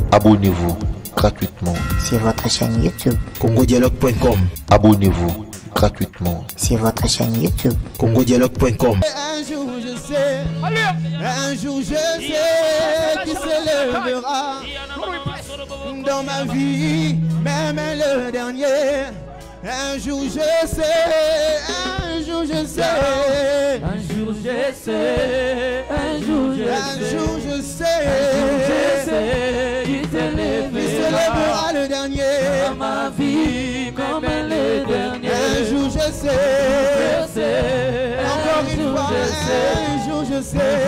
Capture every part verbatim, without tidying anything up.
Abonnez-vous gratuitement sur votre chaîne YouTube congodialogue point com. Abonnez-vous gratuitement sur votre chaîne YouTube congodialogue point com. Un jour je sais, un jour je sais qui s'élèvera dans ma vie, même le dernier. Un jour je sais, un jour je sais, un jour je sais, un jour je sais, un jour je sais, je sais, il s'élèvera le dernier dans ma vie, comme le dernier. Un jour je sais, je sais, encore une fois, un jour je sais,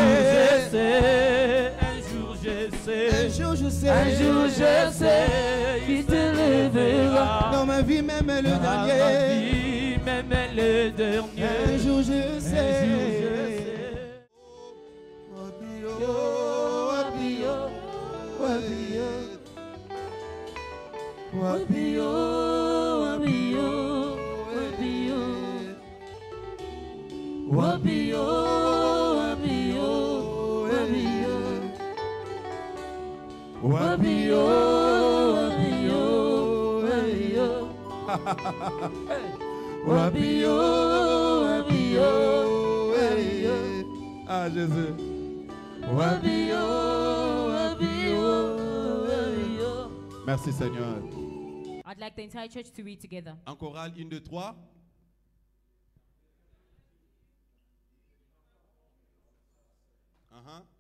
un jour je sais, un jour je sais, un jour je sais, il te lèvera dans ma vie, même le dans ma dernier. vie, même le dernier. Un jour je sais, un jour je sais. Wapio, wapio, wapio, Wapio, wapio, wapio, wapio, wapio, wapio, wapio, wapio, wapio, wapio, wapio. Ah Jésus. Wapio, wapio, wapio. Merci Seigneur. I'd like the entire church to read together. En chorale, une, deux, trois. Uh-huh.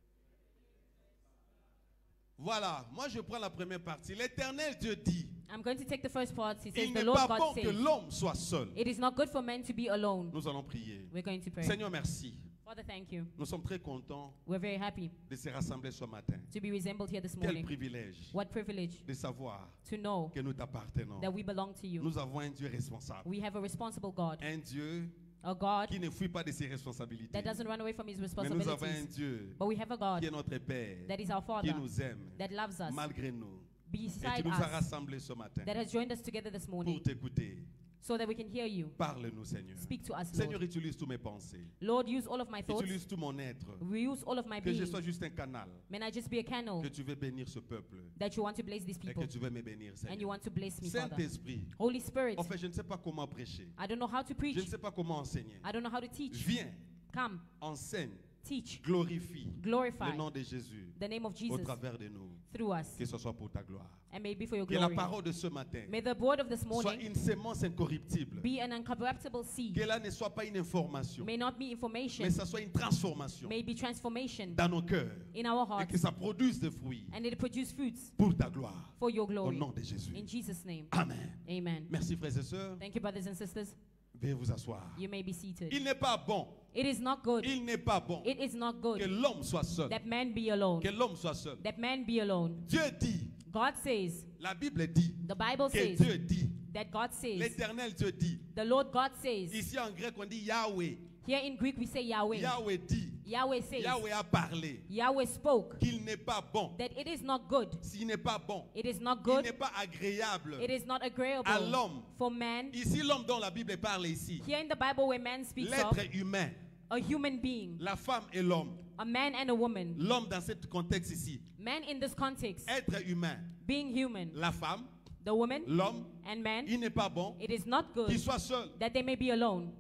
Voilà, moi je prends la première partie. L'Éternel Dieu dit, I'm going to take the first part. He says, il the n'est Lord pas God bon que says, l'homme soit seul. it is not good for men to be alone. Nous allons prier. We're going to pray. Seigneur, merci. Father, thank you. Nous sommes très contents We're very happy de se rassembler ce matin. to be resembled here this Quel morning. privilège What privilege de savoir to know que nous t'appartenons. that we belong to you. Nous avons un Dieu responsable. We have a responsible God, Un Dieu a God qui ne fuit pas de ses responsabilités. that doesn't run away from his Mais nous avons un responsibilities. Dieu But we have a qui est God notre Père, that is our qui Father, nous aime that loves us, malgré nous et qui beside nous a us, rassemblés ce matin that has joined us together this pour morning t'écouter. so that we can hear you. Parle-nous, Seigneur. Speak to us, Seigneur, Lord. utilise tous mes pensées. Lord, use all of my thoughts. Utilise tout mon être. Use all of my Que je being. sois juste un canal. May I just be a candle Que tu veux bénir ce peuple. that you want to bless these Et people que tu veux me bénir, and you Seigneur. want to bless me, Father. Saint-Esprit, Holy Spirit, en fait, je ne sais pas comment prêcher. I don't know how to Je preach. ne sais pas comment enseigner. I don't know how to teach. Viens, Come, enseigne, teach, glorifie glorify le nom de Jésus the name of au Jesus travers de nous. through us, Que ce soit pour ta gloire. and may it be for your Que la glory. parole de ce matin May the word of this soit morning une sémence incorruptible. be an incorruptible seed, Que là ne soit pas une information, may not be information, mais ça soit une transformation may be transformation dans nos cœurs. in our Et hearts, que ça produise des fruits and it produce fruits pour ta gloire. for your Au glory. nom de Jésus. In Jesus' name, Amen. amen. Merci frères et sœurs. Thank you, brothers and sisters. Veuillez vous asseoir. You may be seated. Il n'est pas bon, It is not good. il n'est pas bon It is not que good l'homme soit seul. that man be alone. Que l'homme soit seul. That man be alone. Dieu dit, God says, la Bible dit, the Bible que says, Dieu dit, that God says, l'Éternel Dieu dit. the Lord God says. Ici en grec on dit Yahweh. Here in Greek we say Yahweh. Yahweh dit, Yahweh says, Yahweh a parlé Yahweh spoke qu'il n'est pas bon. that it is not good. S'il n'est pas bon, It is not il good. n'est pas agréable It is not agreeable à l'homme. for man. Ici l'homme dont la Bible parle ici, Here in the Bible where man speaks of l'être humain, a human being, la femme et l'homme. a man and a woman. L'homme dans ce contexte ici, Man in this context, être humain, being human, la femme, the woman l'homme, and man, il n'est pas bon it is not qu'il good soit seul. that they may be alone.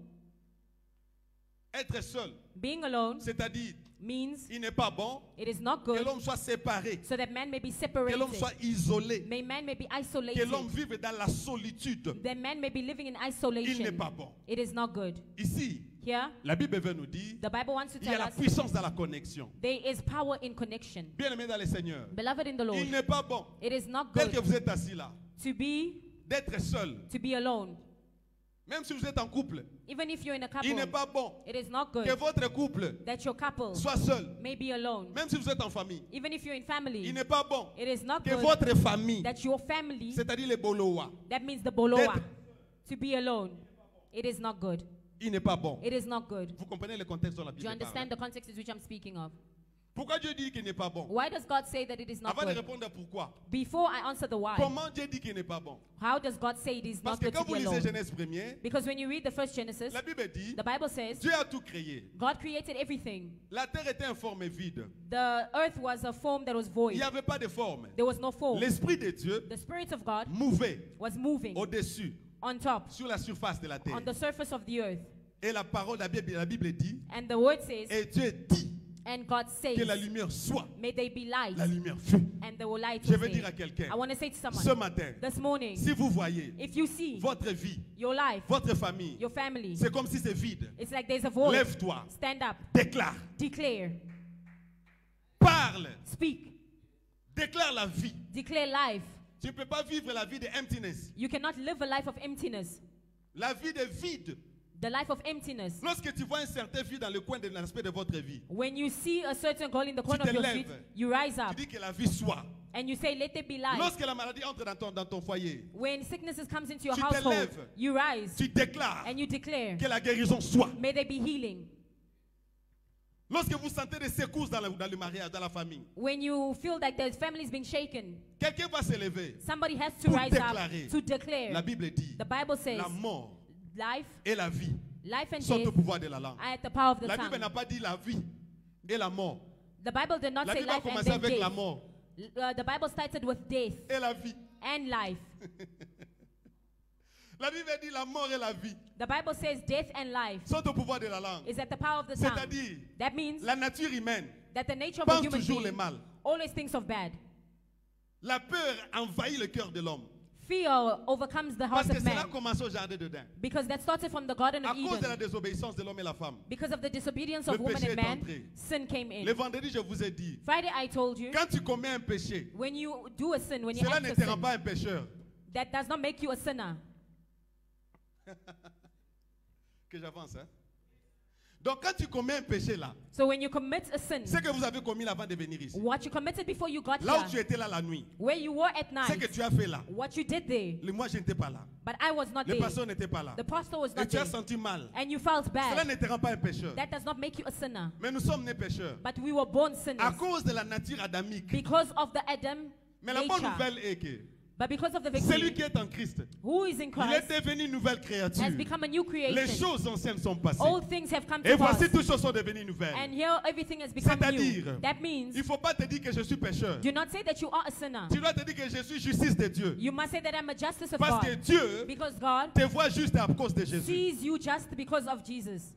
Être seul, Being alone c'est-à-dire, means il n'est pas bon it is not que good l'homme soit séparé, so that man may be que l'homme separated. soit isolé, May man may be que isolated. l'homme vive dans la solitude. That man may be living in Il n'est isolation. pas bon. It is not good. Ici, Here, la Bible veut nous dire, the Bible wants to il y a tell la us puissance dans la connexion. there is power in connection. Bien-aimé dans le Seigneur, Beloved in the Lord, il n'est pas bon, it is not tel que good vous êtes assis là, to be d'être seul. to be alone. Même si vous êtes en couple, Even if you're in a il n'est couple, pas bon it is not que good votre couple that your couple soit seul. may be alone. Même si vous êtes en famille, Even if you're in il family, n'est pas bon it is not que good votre famille, that your family, c'est-à-dire les Bolowa, that means the Boloa, D'être- to be alone. It is not good. il n'est pas bon. It is not good. Vous comprenez le contexte dans la Do Bible you parle. understand the context in which I'm speaking of? Pourquoi Dieu dit qu'il n'est pas bon? Why does God say that it is not Avant de good? répondre à pourquoi, Before I answer the why, comment Dieu dit qu'il n'est pas bon? how does God say it is Parce not que good quand to vous be lisez alone? Genèse premier, Because when you read the first Genesis, la Bible dit, the Bible says Dieu a tout créé. God created everything. La terre était informe et vide. The earth was a form that was Il void. n'y avait pas de forme. There was no form. L'Esprit de Dieu The Spirit of God mouvait was moving au-dessus, on top, sur la surface de la terre. on the surface of the earth. Et la parole, la Bible, la Bible dit, And the word says, et Dieu dit and God says, que la lumière soit. may they be light, La lumière fut. and there will light Je was veux there. dire à quelqu'un, I want to say to ce someone, matin, this morning, si vous voyez if you see votre vie, your life, votre famille, your family, c'est comme si c'est vide. it's like there's a void. Lève-toi, Stand up, déclare, declare, parle, speak, déclare la vie. declare life. Tu ne peux pas vivre la vie de emptiness, You cannot live a life of emptiness, la vie de vide. the life of emptiness. Lorsque tu vois un certain vide dans le coin de l'aspect de votre vie, When you see a certain goal in the corner te of your lèves. street, you rise tu up dis que la vie soit. and you say, let there be light. Lorsque la maladie entre dans ton, dans ton foyer, When sicknesses comes into your Tu te household, lèves. you rise tu déclares and you declare, que la guérison soit. may there be healing. Lorsque vous sentez des secousses dans, la- dans le mariage, dans la famille, When you feel like the family is being shaken, quelqu'un va se lever. somebody has to Pour rise déclarer. up to declare. La Bible dit, The Bible says, la mort life, et la vie life and sont death au pouvoir de la langue. are at the power of the La Bible tongue. n'a pas dit la vie et la mort. The Bible did not La say Bible a life and commencé then avec la death. mort Uh, the Bible started with death et la vie. and life. La Bible dit la mort et la vie The Bible says death and life sont au pouvoir de la langue. is at the power of the tongue. C'est-à-dire, That means la nature humaine that the nature of a pense human toujours le being mal. always thinks of bad. La peur envahit le cœur de l'homme. Fear overcomes the Parce heart que of cela a man. commencé au jardin d'Éden. Because that started from the Garden À of cause de la Eden. désobéissance de l'homme et la femme. Because of the disobedience Le of woman péché and est man, entré. sin came in. Le vendredi, je vous ai dit, Friday I told you, quand tu commets un péché, when you do a sin, when you cela act ne a te rend sin, pas un pécheur. that does not make you a sinner. Que j'avance, hein? Donc quand tu commets un péché là, So when you commit a sin, c'est que vous avez commis avant de venir ici. what you committed before you got Là où tu here, étais là la nuit, where you were at c'est que night, tu as fait là. what you did there, Le- Moi, je n'étais pas là. but I was not Le there. pasteur n'était pas là. The pastor was Et not tu as there. senti mal. And you felt Cela bad. ne te rend pas un pécheur. That does not make you a sinner. Mais nous sommes nés pécheurs. But we were born À sinners cause de la nature adamique. because of the Adam Mais la bonne nature. nouvelle est que But because of the celui victory, qui est en Christ, who is in il est Christ devenu une nouvelle créature. has become a new Les creation. choses anciennes sont passées. All things have come Et to pass. voici toutes choses sont devenues nouvelles. And here everything has become new. C'est-à-dire, That means il ne faut pas te dire que je suis pécheur. do not say that you are a sinner. Tu dois te dire que je suis justice de Dieu. You must say that I'm a justice of Parce que God. Dieu Because God te voit juste à cause de Jésus. sees you just because of Jesus.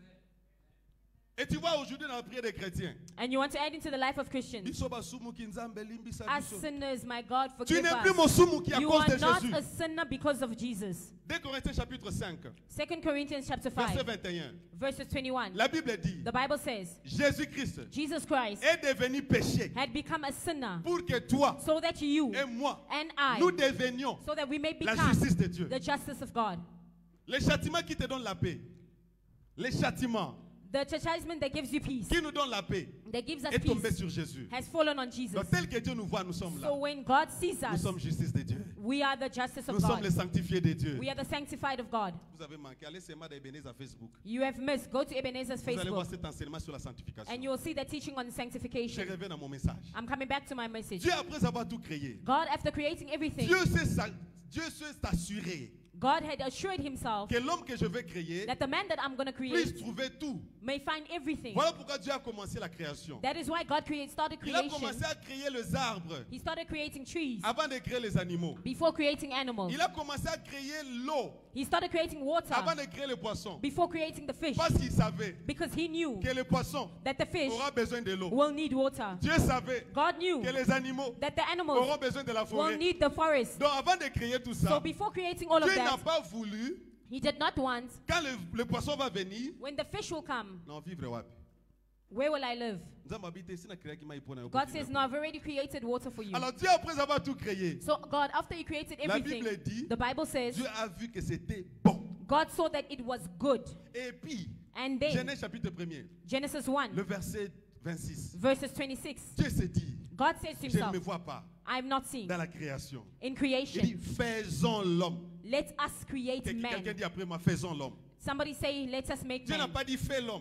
Et tu vois aujourd'hui dans la prière des chrétiens, And you want to add into the life of Christians. biso basumu ki nzambe limbisa As biso. sinners, my God, Tu forgive n'es plus us. mon soumu qui à You cause are de not Jésus. a sinner because of Jesus. deux Corinthiens chapitre cinq, Second Corinthians chapter verset five, vingt et un. verses twenty-one. La Bible dit, The Bible says, Jésus-Christ Jesus Christ est devenu péché had become a sinner pour que toi so that you et moi, and I, nous devenions so that we may la become justice de Dieu. the justice of God. Les châtiments qui te donnent la paix, les châtiments The chastisement that gives you peace, qui nous donnent la paix, that gives us est tombé peace, sur Jésus. has fallen on Jesus. Donc tel que Dieu nous voit, nous sommes là. So when God sees Nous us, sommes justice de Dieu. we are the justice Nous of sommes les God. sanctifiés de Dieu. We are the sanctified of God. Vous avez manqué. Allez seulement d'Ebenezer à Facebook. You have missed. Go to Ebenezer's Vous allez voir Facebook cet enseignement sur la sanctification. and you will see the teaching on Je sanctification. reviens à mon message. I'm coming back to my message. Dieu, après avoir tout créé, God, after creating everything, Dieu s'est sa- Dieu s'est assuré God had assured himself que l'homme que je vais créer that the man that I'm going to puisse create trouver tout. may find everything. Voilà pourquoi Dieu a commencé la création. That is why God created, started Il a creation. commencé à créer les arbres He started creating trees avant de créer les animaux. before creating animals. Il a commencé à créer l'eau He started creating water avant de créer les poissons. before creating the fish Parce qu'il savait because he knew que les poissons that the fish auront besoin de l'eau. will need water. Dieu savait God knew que les animaux that the auront animals besoin de la will forêt. need the forest. Donc avant de créer tout So ça, before creating all of Dieu n'a that, pas voulu, he did not want, quand le, le poisson va venir, when the fish will come, non, vivre wapi. where will I live? Nzambe habite, sina créé qui m'a ipona yo God kofi says, na no, I've already created water for you. Alors Dieu, après avoir tout créé, So God, after he created la everything, Bible dit, the Bible says, Dieu a vu que c'était bon. God saw that it was good. Et puis, And then, Genèse chapitre premier, Genesis one, le verset vingt-six, verses twenty-six, Dieu s'est dit, God says to je ne himself, me vois pas I'm not seen dans la création. in Il creation. dit, faisons l'homme. Let us create Quelqu'un man. dit après moi, faisons l'homme. Somebody say, let us make Dieu n'a man. pas dit fais l'homme.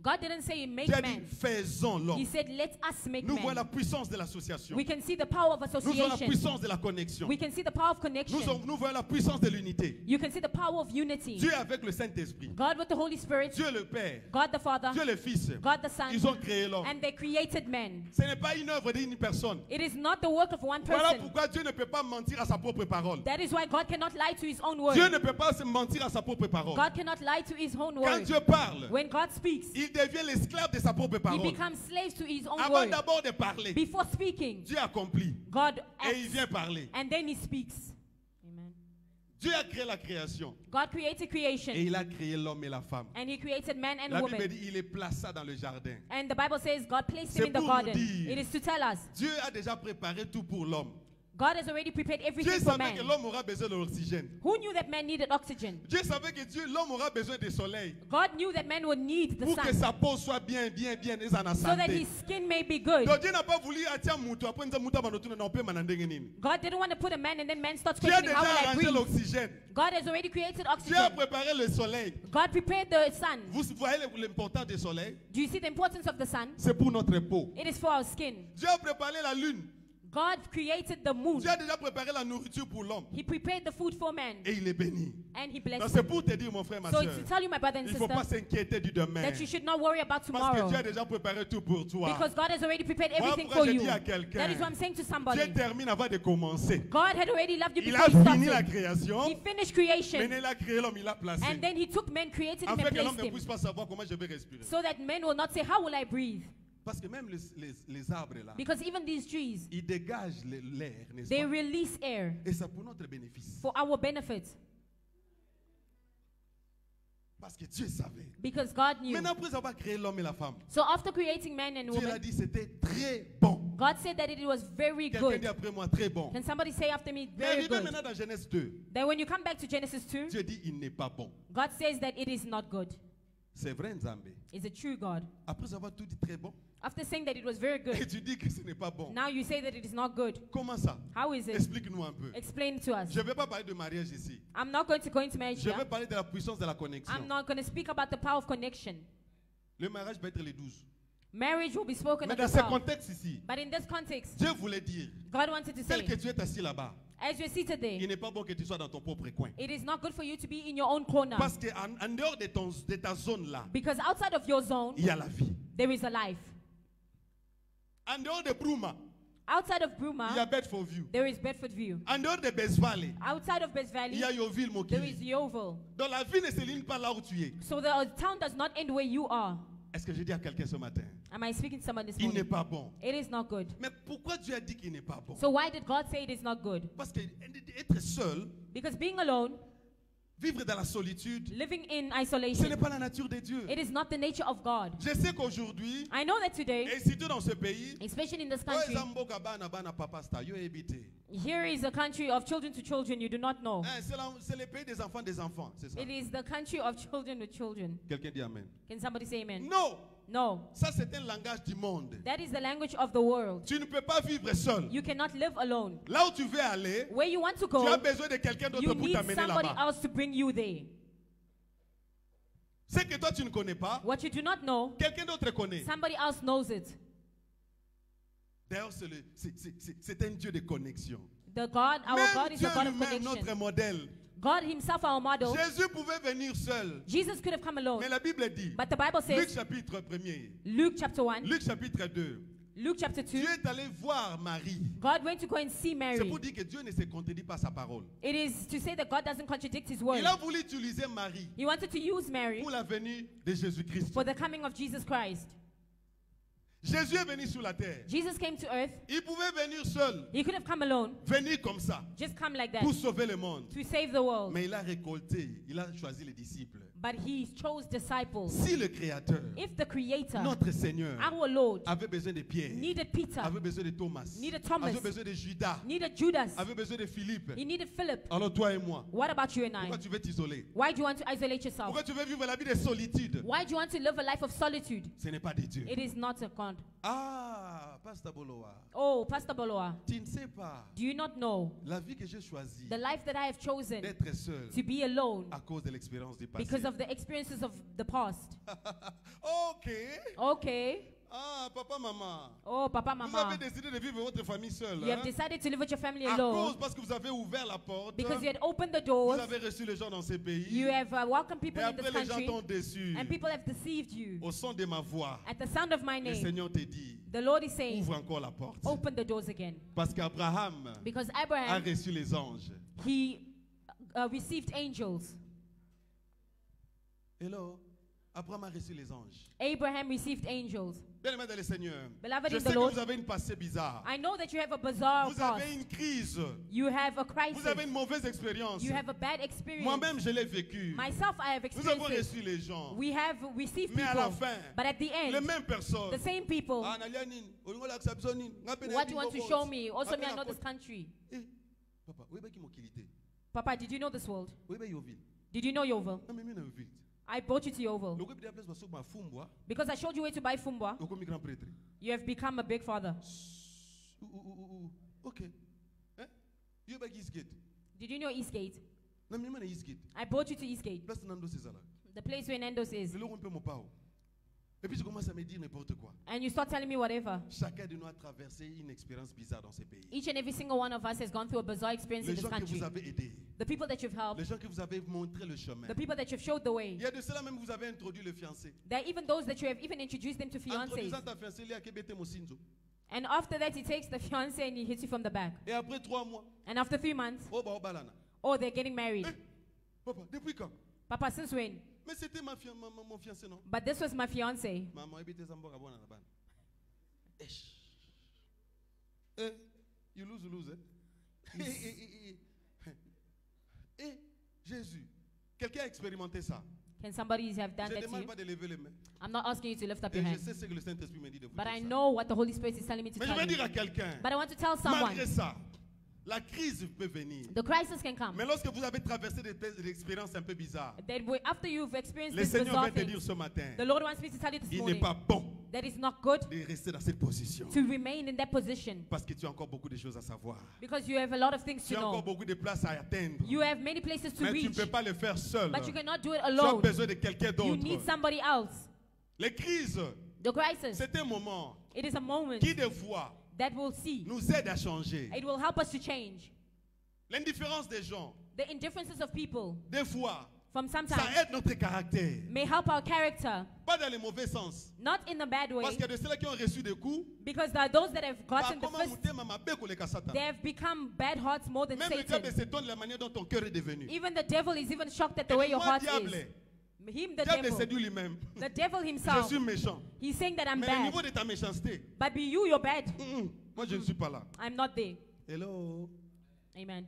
God didn't say make Dieu a dit, man. faisons He l'homme. said, let us make Nous voyons la man. puissance de l'association. We can see the power of Nous voyons la association. puissance de la connexion. We can see the power of Nous, connection. nous voyons la puissance de l'unité. You can see the power of unity. Dieu avec le Saint-Esprit. God with the Holy Spirit, Dieu le Père. God the Father, Dieu le Fils. God the Son, Ils ont créé l'homme. and they created man. Ce n'est pas une œuvre d'une personne. It is not the work of one Voilà person. pourquoi Dieu ne peut pas mentir à sa propre parole. That is why God cannot lie to his own Dieu word. ne peut pas se mentir à sa propre parole. God cannot lie to his own Quand word. Dieu parle, When God speaks, il devient l'esclave de sa propre he parole. becomes slaves to his own Avant word. d'abord de parler, Before speaking, Dieu accomplit. God Et il acts, vient parler. and then he speaks. Amen. Dieu a créé la création. God created creation, Et il a créé l'homme et la femme. and he created man and La Bible woman. dit il les plaça dans le jardin. And the Bible says God placed C'est him in the pour nous garden. dire- It is to tell us Dieu a déjà préparé tout pour l'homme. God has already prepared Dieu everything for savait que man. l'homme aura besoin de l'oxygène. Who knew that man needed oxygen? Dieu savait que Dieu, l'homme aura besoin du soleil. God knew that man would need the Pour que sun sa peau soit bien, bien, bien, et en so that santé. his skin may be good. Donc Dieu n'a pas voulu attirer mutu après nous mutu abandonné na pe manandenge nini. God didn't want to put a man and then man starts Dieu a questioning déjà how will I arrangé breathe. l'oxygène. God has already created Dieu a oxygen. préparé le soleil. God prepared the sun. Vous voyez l'importance du soleil? Do you see the importance of the sun? C'est pour notre peau. It is for our skin. Dieu a préparé la lune. God created the moon. Dieu a déjà préparé la nourriture pour l'homme. He prepared the food for man Et il est béni. and he Donc blessed c'est him. pour te dire, mon frère, ma So soeur, it's to tell you, my brother and il ne faut pas sister, s'inquiéter du demain. that you should not worry about Parce que tomorrow Dieu a déjà préparé tout pour toi. because God has already prepared Voilà everything pourquoi for je you. dis à quelqu'un, That is what I'm saying to somebody. Dieu termine avant de commencer. God had already loved you Il before a he fini la started. création. He finished creation Maintenant, il a créé l'homme, il l'a placé. and then he took man, created him Afin and que l'homme placed ne him puisse pas savoir comment je vais respirer. so that men will not say, how will I breathe? Parce que même les, les, les arbres là, Because even these trees, ils dégagent le- l'air, n'est-ce they pas? release air Et c'est pour notre bénéfice. for our benefit Parce que Dieu savait. because God knew. Maintenant, après avoir créé l'homme et la femme, So after creating man and Dieu a woman, dit c'était très bon. God said that it was very Quelqu'un dit good. après moi très bon. Can somebody say after me, Mais very arrivé good? maintenant dans Genèse deux, Then when you come back to Genesis two, Dieu dit il n'est pas bon. God says that it is not good. C'est vrai, Nzambe. It's a true God. Après avoir tout dit très bon, After saying that it was very et good, tu dis que ce n'est pas bon. now you say that it is not good. Comment ça? How is it? Explique-nous un peu. Explain to us. Je ne vais pas parler de mariage ici. I'm not going to go into marriage Je here. vais parler de la puissance de la connexion. I'm not going to speak about the power of connection. Le mariage peut être les douze. Marriage will be spoken Mais at dans the ce twelve. contexte ici, But in this context, Dieu voulait dire, God wanted to tel que say, tu es assis là-bas, as you're seated il there, n'est pas bon que tu sois dans ton propre coin. it is not good for you to be in your own corner. Parce qu'en en dehors de, ton, de ta zone là, Because outside of your zone, il y a la vie. there is a life. En dehors de Bruma, Outside of il y a Bruma, Bedford View. there is Bedford View. En dehors de Best Valley, Outside of Best il Valley, y a Yeovil there is Mokili. Yeovil. Donc la vie ne se limite pas là où tu es. So the town does not end where you are. Est-ce que je dis à quelqu'un ce matin? Am I speaking to someone this Il n'est morning? pas bon. It is not good. Mais pourquoi Dieu a dit qu'il n'est pas bon? So why did God say it is not good? Parce que être seul, Because being alone, vivre dans la solitude, living in ce n'est isolation, pas la nature de Dieu. it is not the nature of God. Je sais qu'aujourd'hui, I know that today, et surtout dans ce pays, especially in this oyo country, eza mboka bana bana papa star, yo ebite. here is a country of children to children you do not know. Hein, c'est la- c'est le pays des enfants des enfants, c'est ça. It is the country of children to children. Quelqu'un dit amen. Can somebody say amen? Non, No. ça c'est un langage du monde. That is the language of the world. Tu ne peux pas vivre seul. You cannot live alone. Là où tu veux aller, Where you want to tu as go, besoin de quelqu'un d'autre you pour need t'amener somebody là-bas. else to bring you there. Ce que toi tu ne connais pas, What you do not know, quelqu'un d'autre connaît. somebody else knows it. D'ailleurs, c'est le- c'est- c'est- c'est- c'est un Dieu de connexion. The God, our Même God is Dieu a God of lui-même, notre connection. modèle. God himself, our model. Jésus pouvait venir seul. Jesus could have come alone. Mais la Bible dit, But the Bible Luc says, chapitre premier, Luke chapter one, Luc chapitre deux, Luke chapter two, Dieu est allé voir Marie. God went to go and see C'est Mary. pour dire que Dieu ne se contredit pas sa parole. It is to say that God doesn't contradict his word. Il a voulu utiliser Marie He wanted to use Mary pour la venue de Jésus-Christ. for the coming of Jesus Christ. Jésus est venu sur la terre. Jesus came to earth. Il pouvait venir seul, He could have come alone, venir comme ça, just come like that, pour sauver le monde. to save the world. Mais il a récolté, il a choisi les disciples. But he chose disciples. Si le Créateur, If the Creator, notre Seigneur, our Lord, avait besoin de Pierre, needed Peter, avait besoin de Thomas, Needed Thomas. avait besoin de Judas, needed Judas, avait besoin de Philippe. he needed Philip, Alors toi et moi, what about you and I? pourquoi tu veux t'isoler? Why do you want to isolate yourself? Pourquoi tu veux vivre la vie de solitude? Why do you want to live a life of solitude? Ce n'est pas de Dieu. It is not of God. Ah, Pasteur Boloa, Oh, Pastor Boloa, tu ne sais pas do you not know la vie que j'ai choisie the life that I have chosen d'être seul to be alone à cause de l'expérience du passé. because of of the experiences of the past. Ok. Okay. Ah, papa, maman. Oh, papa, Vous avez mama. décidé de vivre votre famille seule. You have Hein? decided to live with your family À alone cause, parce que vous avez ouvert la porte. because you had opened the Vous doors. avez reçu les gens dans ces pays. You have uh, welcomed Et people in après, this les gens country, t'ont déçu. and people have deceived you. Au son de ma voix, At the sound of my le name, Seigneur te dit, the Lord is saying, ouvre encore la porte. open the doors again. Parce qu'Abraham Because a Abraham, reçu les anges. he uh, received angels. Hello? Abraham a reçu les anges. Abraham received angels. Bien-aimés dans le Seigneur, Beloved je in sais the que Lord, vous avez une passé bizarre. I know that you have a bizarre Vous past. avez une crise. You have a Vous crisis. avez une mauvaise expérience. You have a bad experience. Moi-même, je l'ai vécu. Myself, I have Nous avons experienced it. reçu les gens. We have received Mais à la people, fin, but at the les end, mêmes personnes. the same people. Ah, nalia nini? Olingo la acception nini? Ngapena What do you nini want to boko? show me? Also, me, I Ngapena know this kote. country. Eh, papa, oui, bah, qui m'occupait? Papa, did you know this world? Oui, bah, Yoville. Did you know Yeovil? Non, mais moi, non, vite. I brought you to Yeovil Le groupe de la place, parce que ma fumbwa, because I showed you where to buy Fumbwa. le commis grand prêtre. You have become a big father. Ouh, ouh, ouh, ouh. Ok. Hein? Yo, bah, Eastgate. Did you know Eastgate? Non, mais moi, non, Eastgate. I brought you to Eastgate, Place Nando, c'est ça là. the place where Nando's is. Je le rompe mon pao. Et puis, je commence à me dire n'importe quoi. And you start telling me whatever. Chacun de nous a traversé une expérience bizarre dans ces pays. Each and every single one of us has gone through a bizarre experience in Les this gens que country. vous avez aidés. The people that you've helped, Les gens que vous avez montré le chemin. the people that you've showed the way. Il y a de cela même, vous avez introduit le fiancé. There are even those that you have even introduced them to fiancés. Introduisant ta fiancée, il y a Kébété Mosinzo. And after that, he takes the fiancé and he hits you from the back. Et après trois mois, And after three months, oh, bah, oh, balana. oh, they're getting married. Eh, papa, depuis quand? Papa, since when? Mais c'était ma fia- ma- ma- mon fiancé, non? But this was my fiancé. Maman, ebite zamboka bona na bana. Esh. Eh, you lose, you lose, eh? Eh, eh, eh, eh. Eh, Jésus. Quelqu'un a expérimenté ça. Can somebody have done Je ne that to demande you? pas de lever les mains. I'm not asking you to lift up Et your je hand. sais ce que le Saint-Esprit me dit de vous But dire I ça. know what the Holy Spirit is telling me to Mais je tell vais dire à you. quelqu'un, But I want to tell someone, malgré ça, la crise peut venir. the crisis can come. Mais lorsque vous avez traversé des, des expériences un peu bizarres, That way, after you've experienced le this Seigneur bizarre va te thing, dire ce matin, the Lord wants me to tell you this il n'est morning pas bon that it's not good de rester dans cette position. to remain in that position Parce que tu as encore beaucoup de choses à savoir. because you have a lot of things Tu to as encore know. beaucoup de places à atteindre. You have many places to Mais tu ne reach, peux pas le faire seul. but you cannot do it Tu as alone. besoin de quelqu'un You need d'autre. somebody else. Les crises, The crisis, c'est un moment it is a moment qui, des fois, that we'll see. nous aide à changer. It will help us to change. L'indifférence des gens, The indifferences of people des fois, from ça sometimes aide notre caractère. may help our character, Pas dans le mauvais sens. not in a bad Parce way, qu'il y a de ceux qui ont reçu des coups. because there are those that have Bah, gotten the comment first, monter ma mabe koleka Satan? they have become bad hearts more than Même le diable Satan. s'étonne de la manière dont ton cœur est devenu. Even the devil is even shocked at the Et way your moi, heart diable, is. Him, the diable devil, séduit lui-même. the devil Je himself, suis méchant. he's saying that I'm Mais au bad, niveau de ta méchanceté, but be you, you're bad. hum, hum, moi je ne suis pas là. I'm not there. Hello. Amen.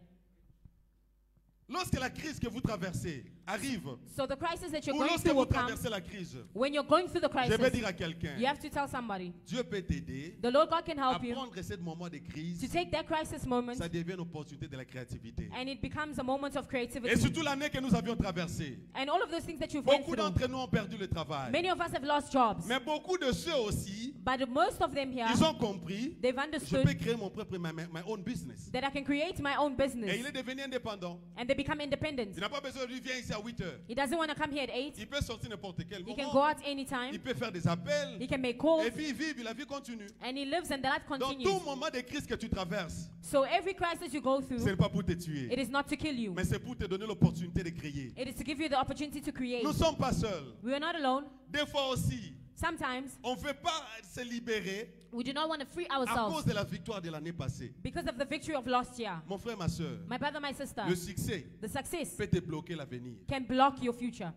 Lorsque la crise que vous traversez arrive, So the crisis that you're ou going lorsque through vous will come. traversez la crise, When you're going through the je vais crisis, dire à quelqu'un, you have to tell somebody. Dieu peut t'aider The Lord God can à help you prendre ce moment de to crise. take that crisis moment Ça devient une opportunité de la créativité. and it becomes a moment of Et creativity. surtout l'année que nous avions traversée, And all of those things that you've went beaucoup through. d'entre nous ont perdu le travail. Many of us have lost jobs. Mais beaucoup de ceux aussi, But most of them here, ils ont compris, they've je peux understood créer mon propre, my, my own business. that I can create my own Et business. il est devenu indépendant. And they become independent. Il n'a pas besoin de lui, viens ici à huit heures. He doesn't want to come here at eight. Il peut sortir n'importe quel He can moment. go out anytime. Il peut faire des appels. He can make calls. Et puis il vit, la vie continue. And he lives and the life Dans continues. tout moment de crise que tu traverses, So every crisis you go ce n'est through, pas pour te tuer, it is not to kill you. mais c'est pour te donner l'opportunité de créer. It is to give you the opportunity to create. Nous ne sommes pas seuls. We are not alone. Des fois aussi, Sometimes on ne veut pas se libérer we do not want to free à cause ourselves de la victoire de l'année passée. because of the victory of last year. Mon frère, ma soeur, My brother, my sister, le succès the success peut te bloquer l'avenir. can block your future.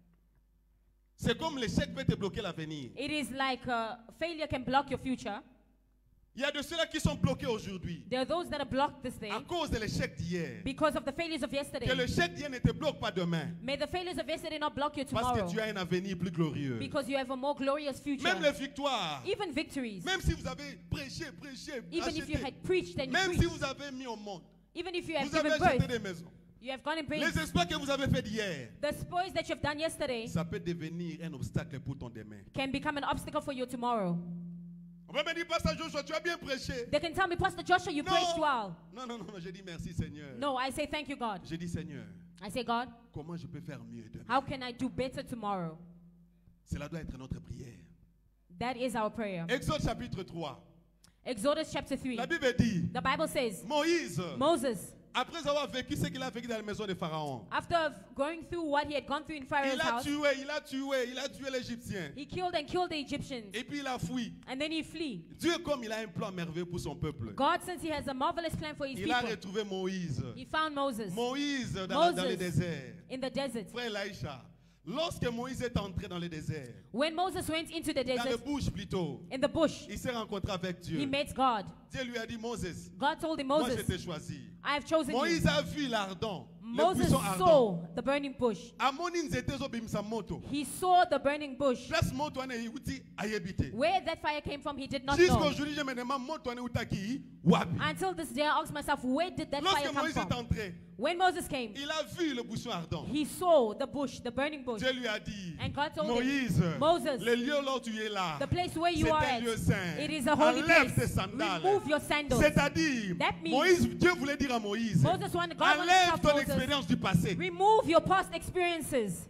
C'est comme l'échec peut te bloquer l'avenir. It is like uh, failure can block your future. Il y a de ceux-là qui sont bloqués aujourd'hui There are those that are blocked this day à cause de l'échec d'hier. because of the failures of yesterday. Que l'échec d'hier ne te bloque pas demain. May the failures of yesterday not block you Parce tomorrow que tu as un avenir plus glorieux. because you have a more glorious future. Même les victoires, Even victories, même si vous avez prêché, prêché, even if you acheté, had preached and you même si preached, vous avez mis au monde, even if you have vous avez given acheté birth, des maisons. you have gone and Les prayed. exploits que vous avez fait d'hier, The spoils that you've done yesterday ça peut devenir un obstacle pour ton demain. can become an obstacle for your tomorrow. On va me dire, Pasteur Joshua, tu as bien prêché. They can tell me, Pastor Joshua, you Non. preached well. Non, non, non, non, je dis merci Seigneur. No, I say thank you, God. Je dis Seigneur, I say, God, comment je peux faire mieux demain? how can I do better tomorrow? Cela doit être notre prière. That is our prayer. Exode chapitre trois. Exodus chapter three. La Bible dit, The Bible says, Moïse, Moses, après avoir vécu ce qu'il a vécu dans la maison de Pharaon, after going through what he had gone through in Pharaoh's il a house, tué, il a tué, il a tué l'Égyptien. he killed and killed the Egyptians. Et puis il a fui. And then he flee. Dieu, comme il a un plan merveilleux pour son peuple, God, since he has a marvelous plan for his il a people, retrouvé Moïse. he found Moses Moïse dans, dans le Moses. désert. in the desert. Frère Laïcha, lorsque Moïse est entré dans le désert, When Moses went into the dans le desert, bush plutôt, in the bush, il s'est rencontré avec Dieu. he met God. Dieu lui a dit, Moses, God told him, moi je Moses, t'ai choisi. I have chosen you. Moïse a vu l'ardent, le Moses buisson ardent. saw the burning bush. Amoni nzete zo bimisa moto. He saw the burning bush. Place moto ane iuti ayebite. Where that fire came from, he did not Jusqu'au know. jour je me demande moto ane utaki wapi. Until this day, I asked myself, where did that fire Lorsque come Moïse est from? entré, When Moses came, il a vu le buisson ardent. he saw the bush, the burning bush. Dieu lui a dit, And God told Moïse, him, Moses, le lieu là où tu es là, the place where you c'est are un at, lieu saint. it is a holy Enlève tes place. sandales. Remove your sandals. C'est-à-dire, That means- Moïse, Dieu voulait dire à Moïse, Moses wanted, God wanted to enlève tell ton Moses, expérience du passé. remove your past experiences.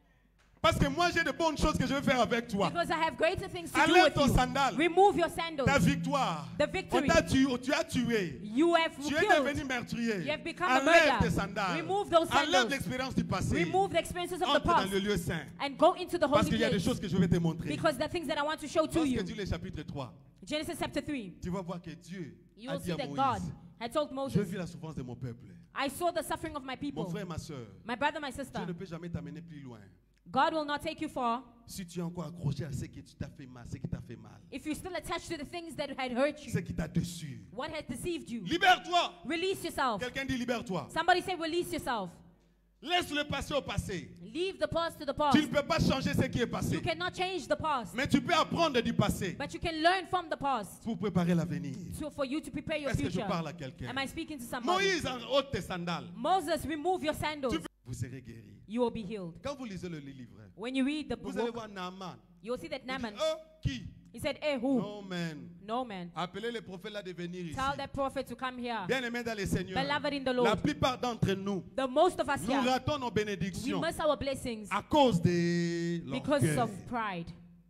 Parce que moi j'ai de bonnes choses que je veux faire avec toi. Because I have greater things to do Enlève with ton you. sandal. Remove your sandals. Ta victoire. The On victory. t'a tué, tu as tué. You have Tu es killed. devenu meurtrier. You have become a Enlève murderer. tes sandales. Remove those Enlève sandals. l'expérience du passé. Remove the experiences of the Entre dans past le lieu saint. and go into the Parce holy qu'il y a des place. choses que je vais te montrer. Because the things that I want to show to Lorsque you. tu lis le chapitre trois, Genesis chapter three. tu vas voir que Dieu You a will dit see à that Moïse, God had told je Moses, vis la souffrance de mon peuple. I saw the suffering of my Mon people. frère, ma soeur, My brother, my Dieu sister. ne peut jamais t'amener plus loin. God will not take you far Si tu es encore accroché à ce qui t'a fait mal, ce qui t'a fait mal, if you're still attached to the things that had hurt ce you. qui t'a déçu. What has deceived you? Libère-toi. Release yourself. Quelqu'un dit libère-toi. Somebody say release yourself. Laisse le passé au passé. Leave the past to the Tu past. ne peux pas changer ce qui est passé. You cannot change the past. Mais tu peux apprendre du passé But you can learn from the past pour préparer l'avenir. so for you to prepare your Est-ce que je future. parle à quelqu'un? Am I speaking to somebody? Moïse, ôte tes sandales. Moses, remove your sandals. Tu peux- Vous serez guéri. You will be healed. Quand vous lisez le livre, When you read the vous allez book, voir Naaman. you will see that Il dit, Naaman, oh, qui? he said, eh, who? Non, man. No man. Appelez les prophètes là de venir ici. Tell that prophet to come here. Bien-aimés dans les Seigneurs, Beloved in the Lord. la plupart d'entre nous, The most of us nous here, ratons nos we bénédictions miss our blessings à cause de because l'orgueil. of pride.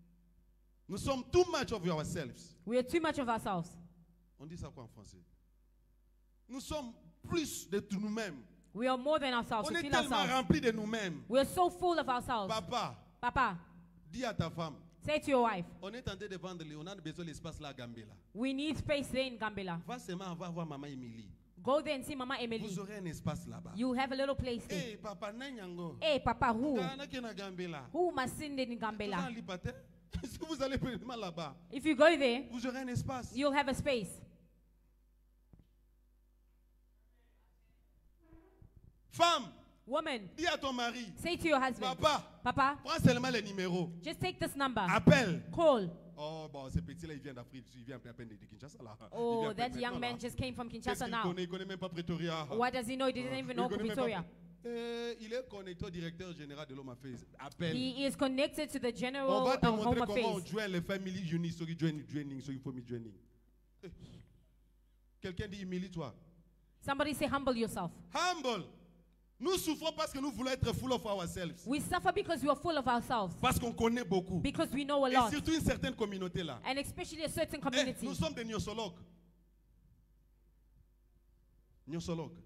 Nous sommes too much of ourselves. We are too much of ourselves. On dit ça quoi en français? Nous sommes plus de nous-mêmes. We are more than ourselves. On We est feel tellement ourselves. remplis de nous-mêmes. We are so full of ourselves. Papa, Papa, dis à ta femme, say to your wife, on est tenté de vendre, on a besoin de l'espace là à Gambela. we need space there in Gambela. Va seulement va voir maman Emily. Go there and see Mama Emily. Vous aurez un espace là-bas. You have a little place there. Eh, papa, nanyango. Hey, Papa, who? Kana kena Gambela. Who must sin in Vous Gambela? allez pas-t-il? Si vous allez vraiment là-bas, If you go there, vous aurez un espace. you'll have a space. Femme, Woman, dis à ton mari, say to your husband, papa, Papa, prends seulement les numéros. just take this number. Appelle. Call. Oh, bon, ce petit-là, il vient d'Afrique, il vient à peine de Kinshasa là. Il Oh, vient à that peine young maintenant, man là. just came from Qu'est-ce Kinshasa qu'il now. connaît? Il connaît même pas Pretoria. What does he know? He doesn't even Il know connaît même Victoria. pas. Eh, il est connecté au directeur général de l'Home Affairs. Appelle. He is connected to the On general va te of montrer Home comment on Affairs. joint les familles unies sur joining, joining, sur family joining. Eh. Quelqu'un dit humilie-toi. Somebody say, humble yourself. Humble. Nous souffrons parce que nous voulons être full of ourselves. We suffer because we are full of ourselves. Parce qu'on connaît beaucoup. Because we know a Et lot. surtout une certaine communauté là. And especially a certain Eh, community. nous sommes des gnosologues. Gnosologues.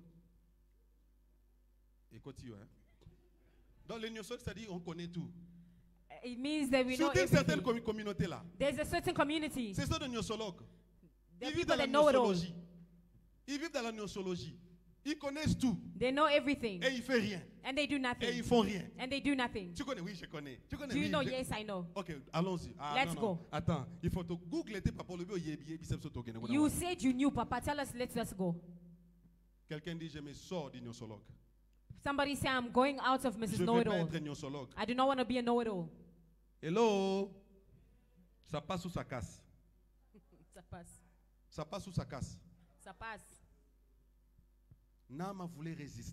Écoute-tu, hein. Dans les gnosologues, ça dit on connaît tout. It means that we know Surtout une certaine everything. commu- communauté là. There's a certain community. C'est ça des gnosologues. There Ils are vivent people dans la that know it all. gnosologie. Ils vivent dans la gnosologie. Ils connaissent tout. They know everything. Et ils font rien. And they do Et ils nothing. font rien. And they do nothing. Tu connais? Oui, je connais. Tu connais? Do you Oui, know? je- Yes, I know. Ok, allons-y. Ah, Let's non, non. go. Attends, il faut te Google tes papas le bio yebi yebi sepso token. You said you knew, Papa. Tell us, let's just go. Quelqu'un dit je me sors du gnosologue. Somebody say, I'm going out of Je Missus ne veux pas Know-it-all. être gnosologue. I do not want to be a know-it-all. Hello. Ça passe ou ça casse? Ça passe. Ça passe ou ça casse? Ça passe. Nama voulait résister.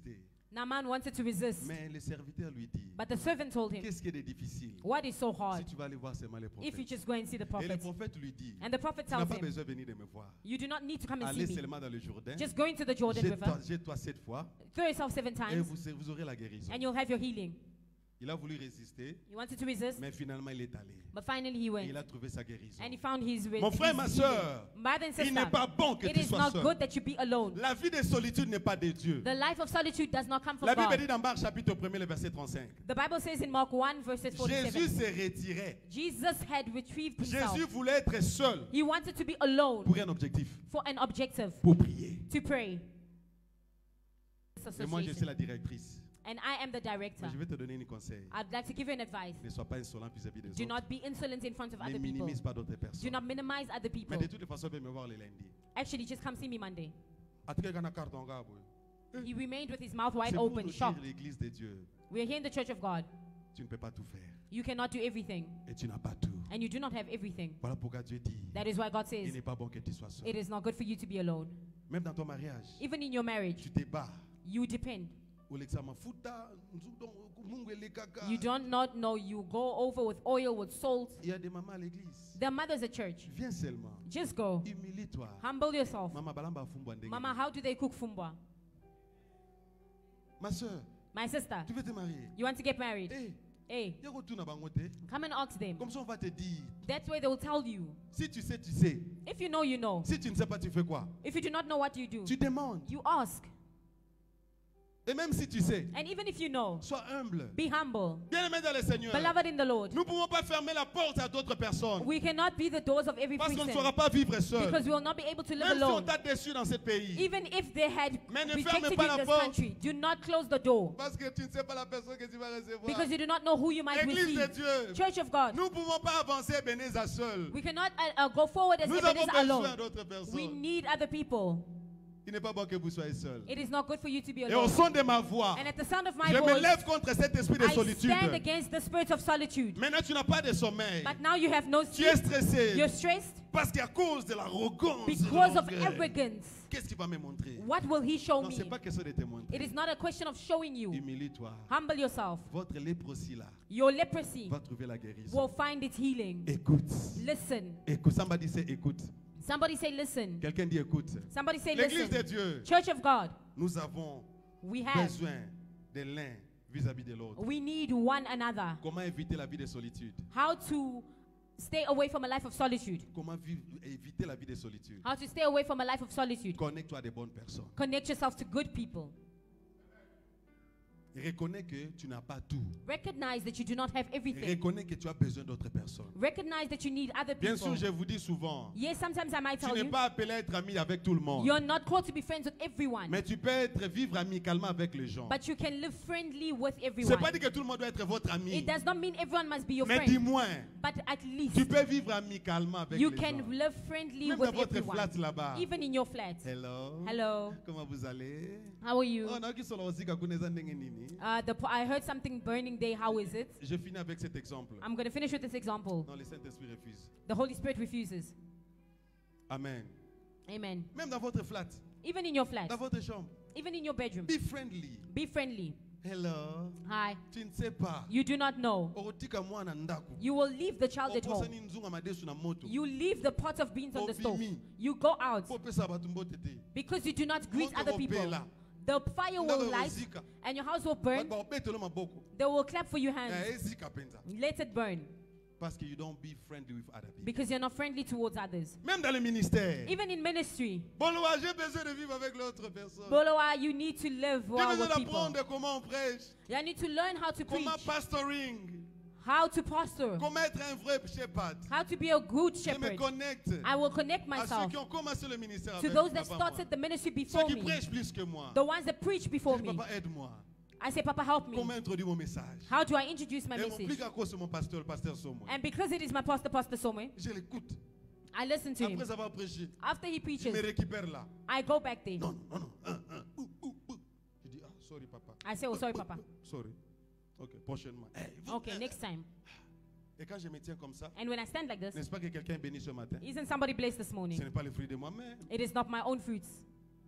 Naaman wanted to resist, Mais le serviteur lui dit, but the servant told him, qu'est-ce qui est de difficile? what is so Si hard tu vas aller voir seulement les if you prophètes. just go and see the Et le prophet? prophète lui dit, And the prophet tu n'as tells pas him, besoin de venir de me voir. you do not need to come and Allez see me. seulement dans le Jourdain. Just go into the Jordan Jette-toi River, jette-toi sept fois throw yourself seven et times, vous, vous aurez la guérison. and you'll have your healing. Il a voulu résister, He wanted to resist, mais finalement il est allé. but finally he Et went. il a trouvé sa guérison. And he found his re- Mon frère, his ma healing. soeur, Brother and il n'est sister, pas bon que it tu is sois not seul. good that you be alone. La vie de solitude n'est pas de Dieu. The life of solitude does not come from La Bible dit God. dans Marc chapitre premier, le verset trente-cinq. The Bible says in Mark one, verses Jésus forty-seven, se retirait. Jesus had retrieved himself. Jésus voulait être seul He wanted to be alone pour un objectif, for an objective, pour prier. to pray. Et moi, je suis Association. la directrice. And I am the director. Mais je vais te donner un conseil. I'd like to give you an advice. Ne sois pas insolent vis-à-vis des Do autres. not be insolent in front of Ne other people. minimise pas d'autres Do personnes. not minimize other people. Mais de toute façon, viens me voir le lundi. Actually, just come see me Monday. En tout cas, il y a un carton, gars, boy. He remained with his mouth wide C'est pour open, nous dire shocked. l'église de Dieu. We're here in the church of God. Tu ne peux pas tout faire. You cannot do everything, Et tu n'as pas tout. and you do not have everything. Voilà pourquoi Dieu dit, That is why God il says n'est pas bon que tu sois seul. it is not good for you to be alone. Même dans ton mariage, Even in your marriage, tu te bats. you depend. Ou l'examen futa, nzudon, mungwele kaka. You don't not know. You go over with oil, with salt. Il y a des mamans à l'église. There are mothers at church. Viens seulement. Just go. Humilie-toi. Humble yourself. Maman balamba fumbwa ndenge. Mama, how do they cook fumbwa? Ma soeur, My sister, tu veux te marier? you want to get married? Eh, Hey, y'a retourne à bangote. come and ask them. Comme ça, on va te dire. That's where they will tell you. Si tu sais, tu sais. If you know, you know. Si tu ne sais pas, tu fais quoi? If you do not know what you do, Tu demandes. you ask. Et même si tu sais, And even if you know, sois humble. be humble. Bien-aimé dans le Seigneur. Beloved in the Lord, Nous ne pouvons pas fermer la porte à d'autres personnes. we cannot be the doors of every Parce qu'on ne person saura pas vivre seul. because we will not be able to live Même si on alone. t'a déçu dans ce pays. Even if they had Mais ne rejected ferme you pas in la this porte. country, do not close the door Parce que tu ne sais pas la personne que tu vas recevoir. because you do not know who you might Église de receive. Dieu. Church of God, Nous ne pouvons pas avancer Ebenezer seul. we cannot uh, uh, go forward as Nous avons Ebenezer besoin alone. d'autres We personnes. need other people. Il n'est pas bon que vous soyez seul. It is not good for you to be Et au alone. son de ma voix, And at the sound of my je me voice, lève contre cet esprit de I solitude. stand against the spirit of solitude. Maintenant, tu n'as pas de sommeil. But now you have no Tu es sleep. stressé. You're stressed Parce qu'à cause de l'arrogance, de because of l'orgueil, arrogance. qu'est-ce qu'il va me montrer? What will he show Non, ce me? n'est pas question de te It montrer. is not a question of showing you. Humilie-toi. Humble yourself. Votre léprosie là Your leprosy va trouver la guérison. will find its healing. Écoute. Listen. Écoute. Somebody say écoute. Somebody say listen. Quelqu'un dit écoute. Somebody say L'église de listen. Dieu, Church of God, nous avons we have, besoin de l'un vis-à-vis de l'autre. we need one another. Comment éviter la vie de solitude? How to stay away from a life of solitude. Comment vivre, éviter la vie de solitude? How to stay away from a life of solitude. Connecte-toi à des bonnes personnes. Connect yourself to good people. Reconnais que tu n'as pas tout. Recognize that you do not have everything. Reconnais que tu as besoin d'autres personnes. Recognize that you need other Bien sûr, people. je vous dis souvent, Yes, sometimes I might tu tell n'es you, pas appelé à être ami avec tout le monde. you're not called to be friends with everyone. Mais tu peux être, vivre amicalement avec les gens. But you can live friendly with Ce n'est everyone. pas dit que tout le monde doit être votre ami. It does not mean everyone must be your Mais friend. dis-moi, But at least tu peux vivre amicalement avec you les can gens. live friendly Même with dans votre everyone. flat là-bas. Even in your flat. Hello. Hello. Comment vous allez? How are you? Oh, naoki solo wazika kuneza ndenge nini? Uh, the, po- I heard something burning day. How is it? Je finis avec cet exemple. I'm going to finish with this example. Non, le Saint-Esprit refuse. The Holy Spirit refuses. Amen. Amen. Même dans votre flat, Even in your flat. dans votre chambre, Even in your bedroom. be friendly. Be friendly. Hello. Hi. Tu ne sais pas. You do not know. Okotika mwana ndaku. You will leave the child at Oposa home. ni nzunga madesu na moto. You leave the pot of beans on the stove. Obimi. You go out Popesa batu mbote te. because you do not greet Moto other people. gopela. The fire will Ndako light ozika. and your house will burn. Batu baopetelo maboko. They will clap for your hands. Eh, ezika penza. Let it burn Parce que you don't be friendly with other people. because you're not friendly towards others. Même dans le ministère. Even in ministry, Boloa, j'ai besoin de vivre avec l'autre personne. Boloa, you need to live J'ai well besoin with people. d'apprendre comment on prêche. You need to learn how to preach, Comment pastoring. how to pastor, Comment être un vrai shepherd. how to be a good Je me shepherd. connecte I will connect à ceux myself qui ont commencé le ministère to avec those that avant moi. started the ministry Ceux before qui me, prêchent plus que moi. the ones that preach Je before dis, me. papa, aide-moi. I say, Papa, help me. Comment introduire mon message? How do I introduce my Et mon message? plus à cause de mon pasteur, le pasteur Somo. And because it is my pastor, Pastor Some, Je l'écoute. I listen to him. Après avoir prêché, After he il me preaches, récupère là. I go back there. Non, non, non. Un, un. Ouh, ouh, ouh. Je dis, ah, sorry, papa. I say, oh, sorry, Papa. Sorry. Ok, prochainement. Hey, vous- Okay, next time. Et quand je me tiens comme ça, And when I stand like this, n'est-ce pas que quelqu'un est béni ce matin? isn't somebody blessed this Ce morning? n'est pas le fruit de moi-même. It is not my own fruits.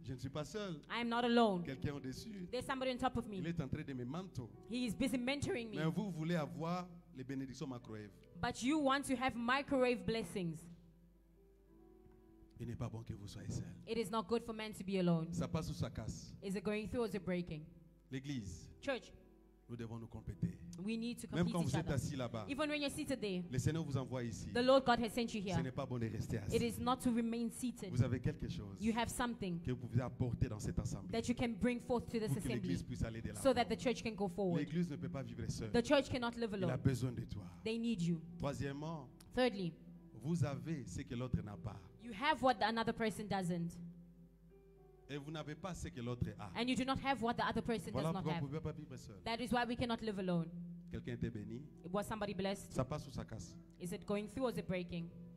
Je ne suis pas seul. I am not alone. Quelqu'un au-dessus. There's somebody on top of Il me. est en train de me mentor. He is busy mentoring Mais me. vous voulez avoir les bénédictions microwave. But you want to have microwave blessings. Il n'est pas bon que vous soyez seul. It is not good for man to be alone. Ça passe ou ça casse. Is it going through or is it breaking? L'église, Church, nous devons nous compléter. we need to Même complete quand vous each êtes other. assis là-bas, Even when you're seated there, le Seigneur vous envoie ici. the Lord God has sent you Ce here. n'est pas bon de rester It assis. is not to remain seated. Vous avez quelque chose You have something que vous pouvez apporter dans cette assemblée that you can bring forth to this pour que l'église assembly puisse aller de so that l'avant. the church can go forward. L'église ne peut pas vivre seule. The church cannot live Il a alone. besoin de toi. They need you. Troisièmement, Thirdly, vous avez ce que l'autre n'a pas. you have what the another person doesn't. Et vous n'avez pas ce que l'autre a. And you do not have what the other person Voilà does not pourquoi vous have. ne pouvez pas vivre seul. That is why we cannot live alone. Quelqu'un était béni. Was somebody blessed? Ça passe ou ça casse? Is it going through or is it breaking?